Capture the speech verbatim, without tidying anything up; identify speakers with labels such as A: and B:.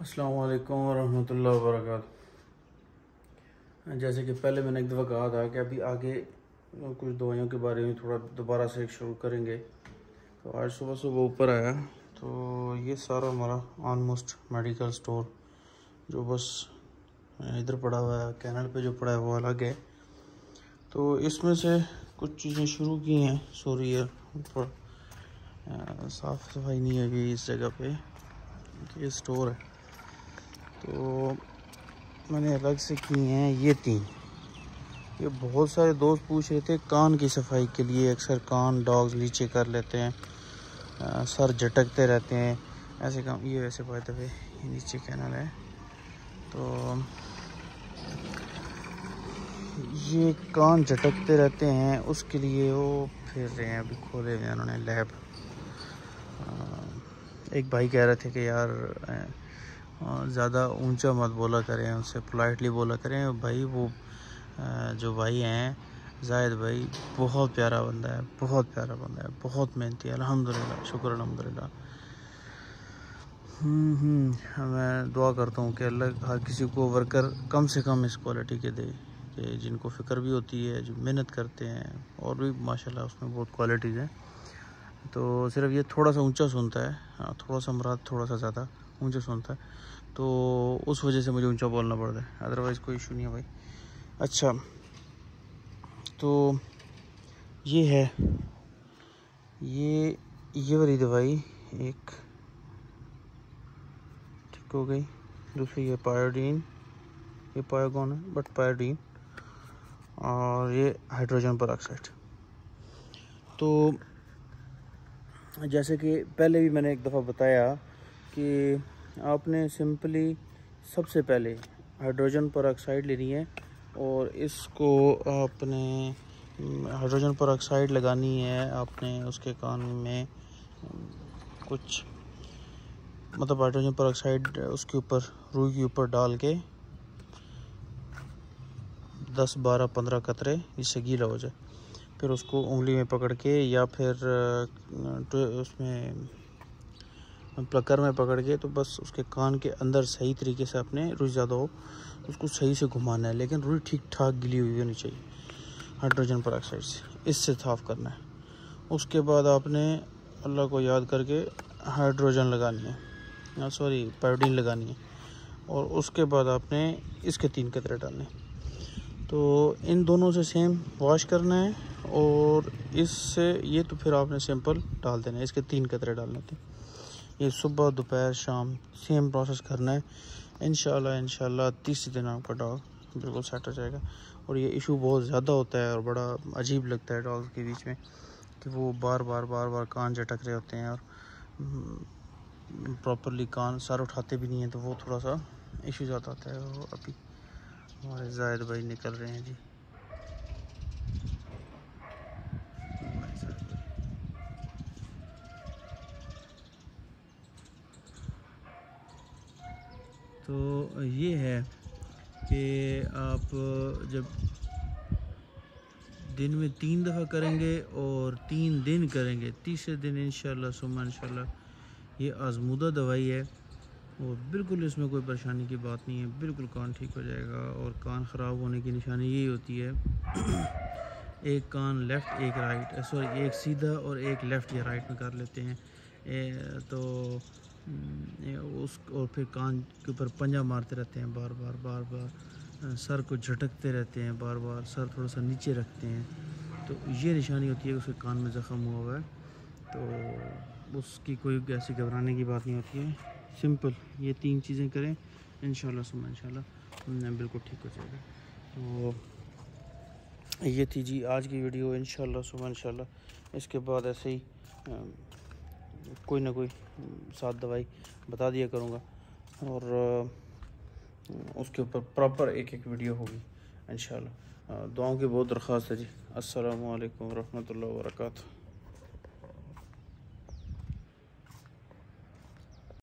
A: अस्सलाम वालेकुम वरहमतुल्लाहि वबरकातुहू। जैसे कि पहले मैंने एक दफ़ा कहा था कि अभी आगे कुछ दवाइयों के बारे में थोड़ा दोबारा से शुरू करेंगे। तो आज सुबह सुबह ऊपर आया तो ये सारा हमारा ऑलमोस्ट मेडिकल स्टोर जो बस इधर पड़ा हुआ है, कैनल पे जो पड़ा है वो अलग है। तो इसमें से कुछ चीज़ें शुरू की हैं। सॉरी यार, ऊपर साफ़ सफाई नहीं है अभी इस जगह पे, ये स्टोर है। तो मैंने अलग से की हैं ये तीन। ये बहुत सारे दोस्त पूछ रहे थे कान की सफाई के लिए। अक्सर कान डॉग्स नीचे कर लेते हैं, आ, सर झटकते रहते हैं, ऐसे काम। ये वैसे बाय द वे ये नीचे कैनल है। तो ये कान झटकते रहते हैं, उसके लिए वो फिर रहे हैं। अभी खोले हुए हैं उन्होंने लैब। एक भाई कह रहे थे कि यार ज़्यादा ऊंचा मत बोला करें, उनसे पोलाइटली बोला करें। भाई वो जो भाई हैं जाहिद भाई, बहुत प्यारा बंदा है, बहुत प्यारा बंदा है, बहुत मेहनती है। अल्हम्दुलिल्लाह, शुक्र अल्हम्दुलिल्लाह। हम्म हम्म मैं दुआ करता हूँ कि अल्लाह हर किसी को वर्कर कम से कम इस क्वालिटी के दे, कि जिनको फ़िक्र भी होती है, जो मेहनत करते हैं। और भी माशाल्लाह उसमें बहुत क्वालिटीज़ हैं। तो सिर्फ ये थोड़ा सा ऊंचा सुनता है, हाँ थोड़ा सा मुराद थोड़ा सा ज़्यादा ऊंचा सुनता है, तो उस वजह से मुझे ऊंचा बोलना पड़ता है, अदरवाइज़ कोई इशू नहीं है भाई। अच्छा, तो ये है ये ये वाली दवाई एक ठीक हो गई। दूसरी ये पायोडीन, ये पायोगोन है बट पायोडीन, और ये हाइड्रोजन परऑक्साइड। तो जैसे कि पहले भी मैंने एक दफ़ा बताया कि आपने सिंपली सबसे पहले हाइड्रोजन परऑक्साइड लेनी है, और इसको आपने हाइड्रोजन परऑक्साइड लगानी है। आपने उसके कान में कुछ मतलब हाइड्रोजन परऑक्साइड उसके ऊपर रुई के ऊपर डाल के दस बारह पंद्रह कतरे, जिससे गीला हो जाए। फिर उसको उंगली में पकड़ के या फिर उसमें प्लकर में पकड़ के, तो बस उसके कान के अंदर सही तरीके से अपने रुई ज़्यादा हो उसको सही से घुमाना है, लेकिन रुई ठीक ठाक गिली हुई होनी चाहिए हाइड्रोजन परऑक्साइड से, इससे साफ़ करना है। उसके बाद आपने अल्लाह को याद करके हाइड्रोजन लगानी है, सॉरी पायोडीन लगानी है, और उसके बाद आपने इसके तीन कतरे डालने। तो इन दोनों से सेम वॉश करना है, और इससे ये तो फिर आपने सिंपल डाल देना है। इसके तीन कतरे डालने थे। ये सुबह दोपहर शाम सेम प्रोसेस करना है। इंशाल्लाह इंशाल्लाह तीसरे दिन आपका डॉग बिल्कुल सेट हो जाएगा। और ये इशू बहुत ज़्यादा होता है और बड़ा अजीब लगता है डॉग के बीच में कि वो बार बार बार बार कान झटक रहे होते हैं और प्रॉपरली कान सर उठाते भी नहीं हैं, तो वो थोड़ा सा इशू ज़्यादा आता है। वो अभी हमारे जायद भाई निकल रहे हैं जी। तो ये है कि आप जब दिन में तीन दफ़ा करेंगे और तीन दिन करेंगे, तीसरे दिन इंशाल्लाह सुम्मा इंशाल्लाह ये आज़मूदा दवाई है, और बिल्कुल इसमें कोई परेशानी की बात नहीं है। बिल्कुल कान ठीक हो जाएगा। और कान ख़राब होने की निशानी यही होती है एक कान लेफ़्ट एक राइट, सॉरी एक सीधा और एक लेफ़्ट या राइट में कर लेते हैं। ए, तो उस और फिर कान के ऊपर पंजा मारते रहते हैं बार बार बार बार, सर को झटकते रहते हैं बार बार, सर थोड़ा सा नीचे रखते हैं, तो ये निशानी होती है कि उसके कान में ज़ख़म हुआ हुआ है। तो उसकी कोई ऐसी घबराने की बात नहीं होती है। सिंपल ये तीन चीज़ें करें, इंशाल्लाह सुबह इंशाल्लाह बिल्कुल ठीक हो जाएगा। तो ये थी जी आज की वीडियो। इंशाल्लाह सुबह इंशाल्लाह इसके बाद ऐसे ही कोई ना कोई साथ दवाई बता दिया करूँगा, और उसके ऊपर प्रॉपर एक एक वीडियो होगी इंशाल्लाह। दुआओं की बहुत दरख्वास्त है जी। अस्सलामु अलैकुम रहमतुल्लाहि व बरकातुहू।